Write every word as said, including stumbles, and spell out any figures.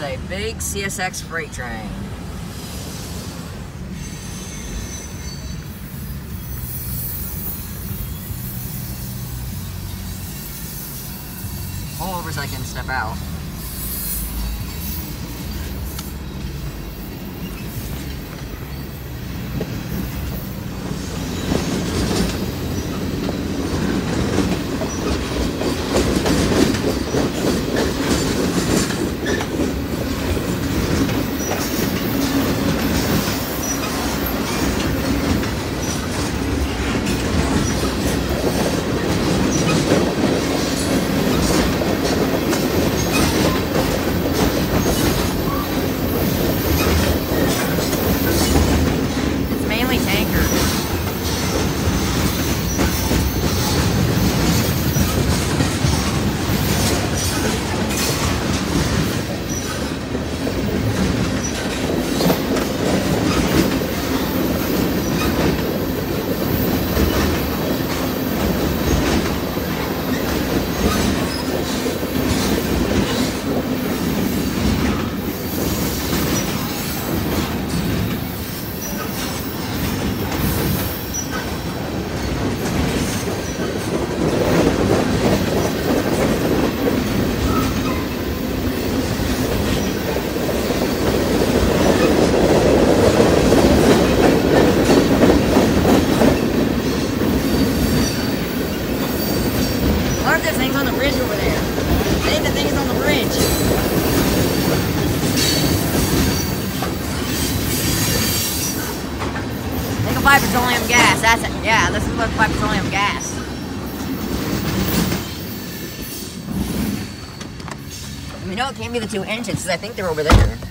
a big C S X freight train. Pull over so I can step out. There's things on the bridge over there. I think the thing is on the bridge. Liquefied petroleum gas. That's it. Yeah, this is liquefied petroleum gas. You know it can't be the two engines because I think they're over there.